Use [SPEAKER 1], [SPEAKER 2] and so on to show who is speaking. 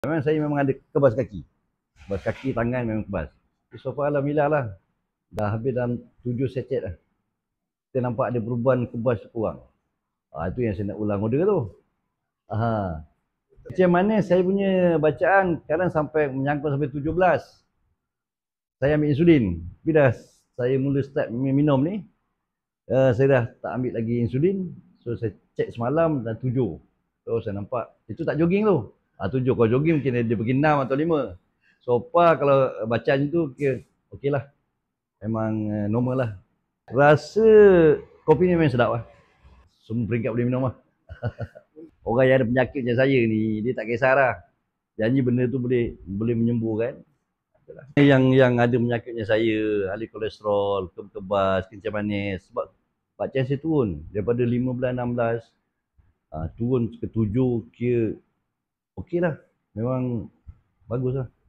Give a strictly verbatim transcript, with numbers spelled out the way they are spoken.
[SPEAKER 1] Memang saya memang ada kebas kaki. Kebas kaki, tangan memang kebas. So far alhamdulillah lah. Dah habis dalam tujuh secet lah. Kita nampak ada perubahan kebas kurang. Ah, itu yang saya nak ulang order tu. Aha. Macam mana saya punya bacaan kadang sampai menyangkut sampai tujuh belas. Saya ambil insulin. Tapi dah saya mula start minum ni, uh, saya dah tak ambil lagi insulin. So saya cek semalam dan tujuh. So saya nampak, itu tak jogging tu. Ah, tujuh. Kalau jogging mungkin dia pergi enam atau lima. So far kalau bacaan tu, okey okay lah. Memang uh, normal lah. Rasa kopi ni memang sedap lah. Semua peringkat boleh minum lah. Orang yang ada penyakit macam saya ni, dia tak kisah lah. Janji benda tu boleh boleh menyembuhkan. Yang yang ada penyakit macam saya, ahli kolesterol, kebas, kencing manis. Sebab bacaan saya turun. Daripada lima belas, enam belas, uh, turun ke tujuh, kira okey lah. Memang bagus lah.